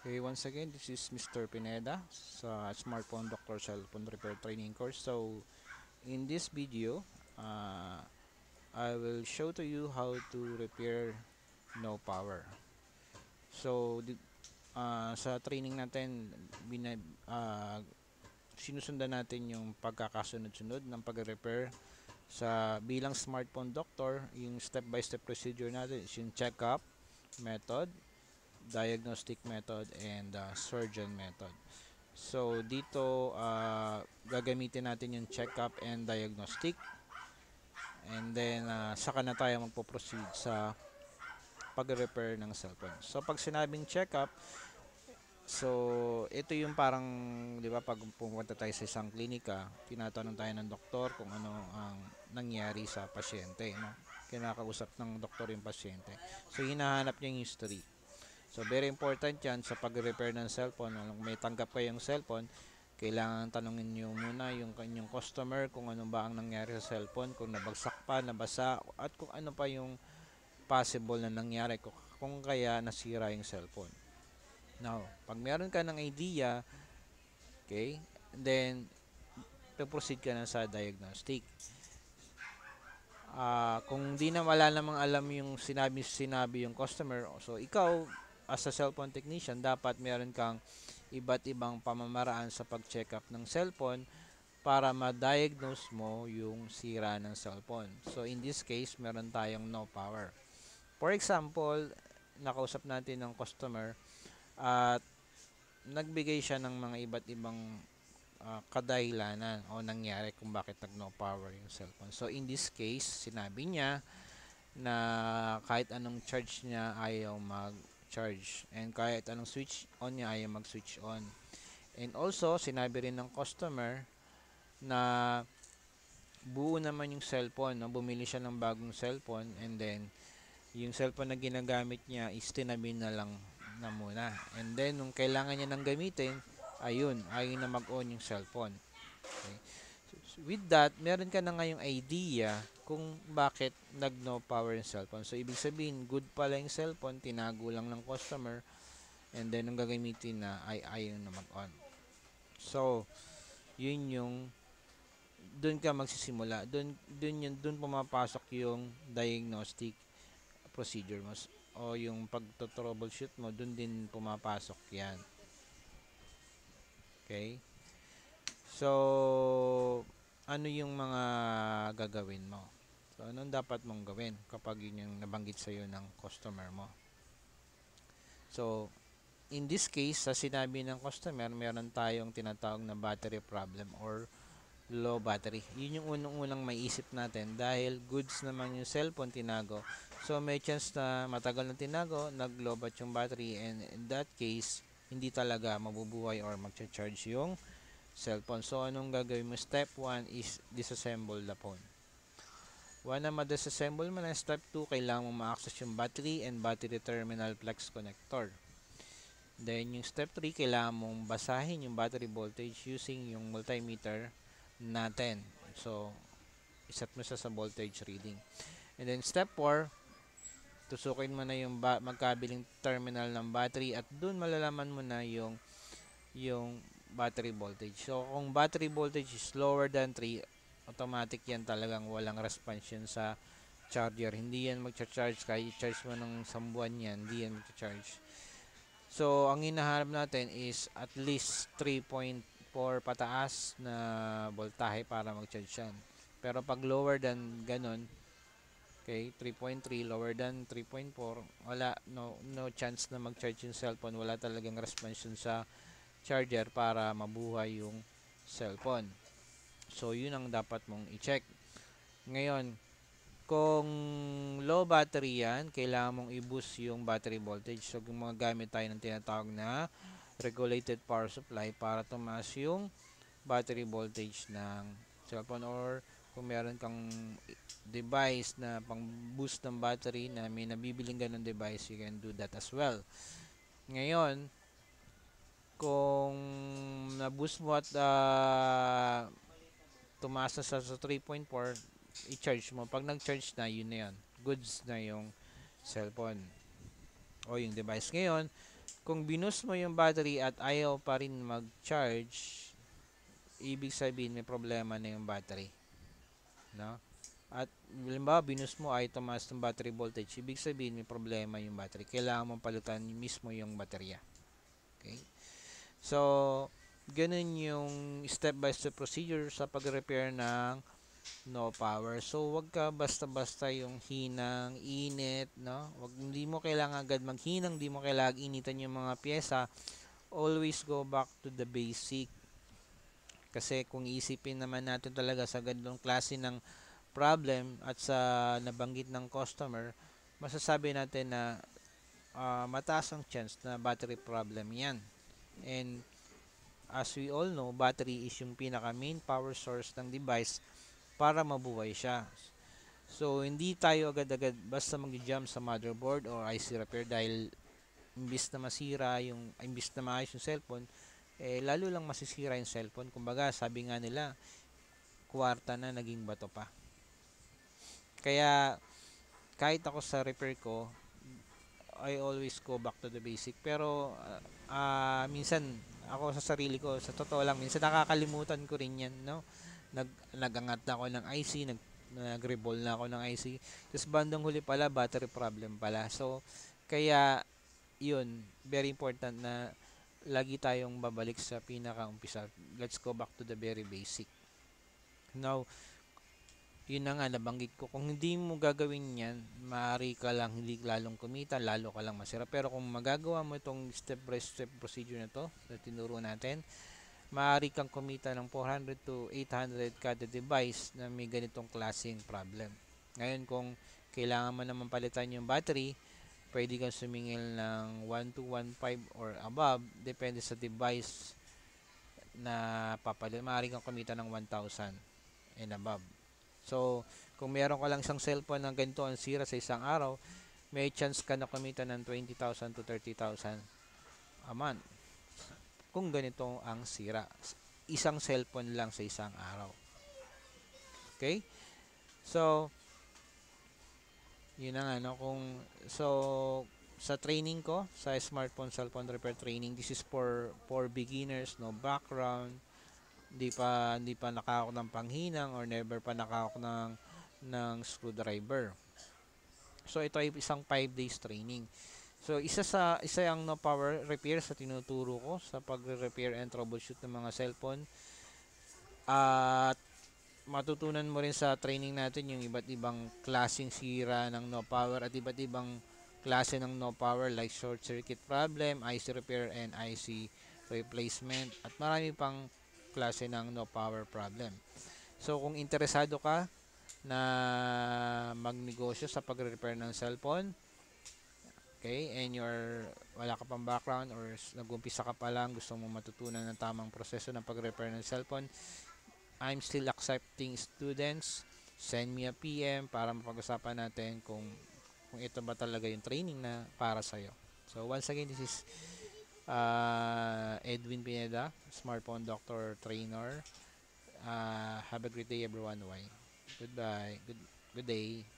Okay, once again, this is Mr. Pineda sa Smartphone Doctor Cellphone Repair Training Course. So, in this video, I will show to you how to repair no power. So, sa training natin, sinusundan natin yung pagkakasunod-sunod ng pag-repair sa bilang smartphone doctor. Yung step-by-step procedure natin is yung check-up method, diagnostic method, and surgeon method. So dito gagamitin natin yung check-up and diagnostic, and then saka na tayo magpo-proceed sa pag-repair ng cellphone. So pag sinabing check-up, so ito yung parang 'di ba, pag pumunta tayo sa isang klinika, tinatanong tayo ng doktor kung ano ang nangyari sa pasyente, no? Kinakausap ng doktor yung pasyente. So hinahanap niya yung history. So very important 'yan sa pag-repair ng cellphone. Kung may tanggap kayong cellphone, kailangan tanungin niyo muna yung kanyang customer kung ano ba ang nangyari sa cellphone, kung nabagsak pa, nabasa, at kung ano pa yung possible na nangyari kung kaya nasira yung cellphone. Now, pag meron ka ng idea, okay, then proceed ka na sa diagnostic. Kung di na wala namang alam yung sinabi yung customer, so ikaw as a cellphone technician, dapat meron kang iba't ibang pamamaraan sa pag-check up ng cellphone para ma-diagnose mo yung sira ng cellphone. So in this case, meron tayong no power. For example, nakausap natin ng customer at nagbigay siya ng mga iba't ibang kadahilanan o nangyari kung bakit nag-no power yung cellphone. So in this case, sinabi niya na kahit anong charge niya ayaw mag-charge, and kahit anong switch on niya ayaw mag-switch on. And also, sinabi rin ng customer na buo naman yung cellphone, no? Bumili siya ng bagong cellphone, and then yung cellphone na ginagamit niya is tinabi na lang na muna. And then nung kailangan niya nang gamitin, ayun, ayaw na mag-on yung cellphone. Okay. So, with that, meron ka na ngayong idea kung bakit nag-no power yung cellphone. So ibig sabihin, good pala yung cellphone, tinago lang ng customer, and then nung gagamitin na ay ayaw na mag-on. So, yun yung doon ka magsisimula. Doon pumapasok yung diagnostic procedure mo o yung pagto-troubleshoot mo, doon din pumapasok 'yan. Okay? So, ano yung mga gagawin mo? So, anong dapat mong gawin kapag yun yung nabanggit sa'yo ng customer mo? So, in this case, sa sinabi ng customer, meron tayong tinatawag na battery problem or low battery. Yun yung unang-unang maiisip natin dahil goods naman yung cellphone, tinago. So may chance na matagal na tinago, nag-low-bat yung battery, and in that case, hindi talaga mabubuhay or mag-charge yung cellphone. So anong gagawin mo? Step 1 is disassemble the phone. One na ma-disassemble mo na, step 2, kailangan mo ma-access yung battery and battery terminal flex connector. Then yung step 3, kailangan mong basahin yung battery voltage using yung multimeter natin. So, iset mo siya sa voltage reading. And then step 4, tusukin mo na yung magkabiling terminal ng battery at dun malalaman mo na yung battery voltage. So, kung battery voltage is lower than 3, automatic yan, talagang walang response yun sa charger. Hindi yan magcha-charge. Kahit i-charge mo ng sambuan yan, hindi yan magcha-charge. So, ang hinahanap natin is at least 3.4 pataas na voltahe para mag-charge yan. Pero pag lower than ganun, okay, 3.3, lower than 3.4, wala, no chance na mag-charge yung cellphone. Wala talagang response yun sa charger para mabuhay yung cellphone. So, yun ang dapat mong i-check. Ngayon, kung low battery yan, kailangan mong i-boost yung battery voltage. So, kung mga gamit tayo ng tinatawag na regulated power supply para tumaas yung battery voltage ng cellphone, or kung meron kang device na pang boost ng battery na may nabibiling ganun device, you can do that as well. Ngayon, kung na-boost mo at tumaas na sa 3.4, i-charge mo. Pag nag-charge na, yun na yan. Goods na yung cellphone o yung device. Ngayon, Kung binus mo yung battery at ayaw pa rin mag-charge, ibig sabihin may problema na yung battery, no? At halimbawa binus mo ay tumaas ng battery voltage, ibig sabihin may problema yung battery. Kailangan mong palitan mismo yung baterya. Okay? So, ganun yung step by step procedure sa pag-repair ng no power. So, wag ka basta-basta yung hinang, init, no? Hindi mo kailangan agad maghinang, hindi mo kailangan initan yung mga pyesa. Always go back to the basic. Kasi kung iisipin naman natin talaga sa ganitong klase ng problem at sa nabanggit ng customer, masasabi natin na mataas ang chance na battery problem yan. And as we all know, battery is yung pinaka main power source ng device para mabuhay siya. So, hindi tayo agad-agad basta mag-jump sa motherboard or IC repair dahil imbis na masira yung, imbis na maayos yung cellphone, lalo lang masisira yung cellphone. Kumbaga, sabi nga nila, kwarta na naging bato pa. Kaya, kahit ako sa repair ko, I always go back to the basic. Pero, minsan, ako sa sarili ko, sa totoo lang, minsan nakakalimutan ko rin yan, no? Nagangat na ako ng IC, nag-reball na ako ng IC. Tapos bandang huli pala, battery problem pala. So, kaya, yun, very important na lagi tayong babalik sa pinaka-umpisa. Let's go back to the very basic. Now, yun na nga, nabanggit ko, kung hindi mo gagawin yan, maaari ka lang hindi lalong kumita, lalo ka lang masira. Pero kung magagawa mo itong step by step procedure na to, na tinuro natin, maaari kang kumita ng 400 to 800 kada device na may ganitong klaseng problem. Ngayon, kung kailangan mo naman palitan yung battery, pwede kang sumingil ng 1 to 1.5 or above, depende sa device na papalit. Maaari kang kumita ng 1,000 and above. So, kung meron ka lang isang cellphone ng ganito ang sira sa isang araw, may chance ka na kumita ng 20,000 to 30,000 a month. Kung ganito ang sira, isang cellphone lang sa isang araw. Okay? So, yun na nga, no? Sa training ko, sa smartphone cellphone repair training, this is for beginners, no background, hindi pa nakahawak ng panghinang or never pa nakahawak ng screwdriver. So ito ay isang 5 days training. So isa ang no power repair sa tinuturo ko sa pagre-repair and troubleshoot ng mga cellphone. At matutunan mo rin sa training natin yung iba't ibang klaseng sira ng no power at iba't ibang klase ng no power like short circuit problem, IC repair and IC replacement at marami pang klase ng no power problem. So kung interesado ka na magnegosyo sa pagre-repair ng cellphone, okay, and wala ka pang background or nag-umpisa ka pa lang, gusto mo matutunan ng tamang proseso ng pag-repair ng cellphone, I'm still accepting students. Send me a PM para mapag-usapan natin kung ito ba talaga yung training na para sa'yo. So once again, this is Edwin Pineda, Smartphone Doctor Trainer. Have a great day everyone. Goodbye. Good day.